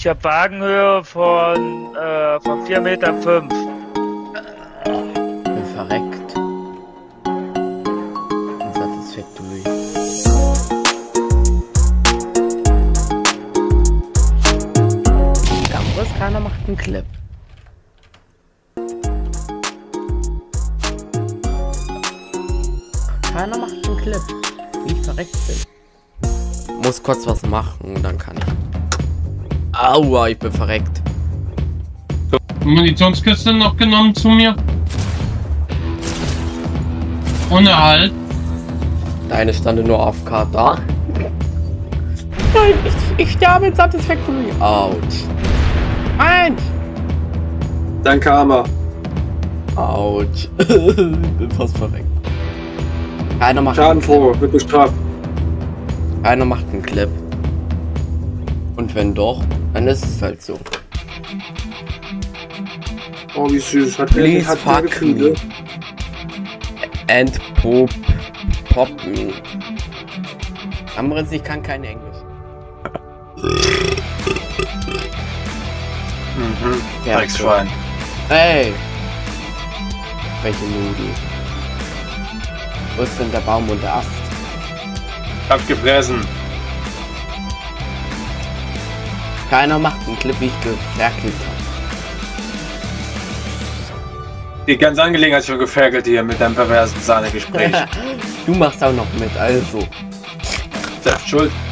Ich habe Wagenhöhe von 4,5 Meter. Bin verreckt. Satisfactory. Gambus, keiner macht einen Clip. Keiner macht einen Clip. Wie ich verreckt bin. Muss kurz was machen, dann kann ich. Aua, ich bin verreckt. Munitionskiste noch genommen zu mir. Ohne Halt. Deine stande nur auf da. Nein, ich sterbe in Satisfactory. Autsch. Nein. Dein Karma. Autsch. Ich bin fast verreckt. Keiner macht Schadenfroh, wird bestraft. Keiner macht einen Clip. Und wenn doch, dann ist es halt so. Oh, wie süß. Please hat fuck Gefühle. me. And pop me. Anderes, ich kann kein Englisch. Ja, Drecksschwein. hey! Welche Nudel? Wo ist denn der Baum und der Ast? Hab gefressen. Keiner macht einen Clip, wie ich geferkelt habe. Die ganz angelegen hat schon geferkelt hier mit deinem perversen Sahnegespräch. Du machst auch noch mit, also. Selbst schuld.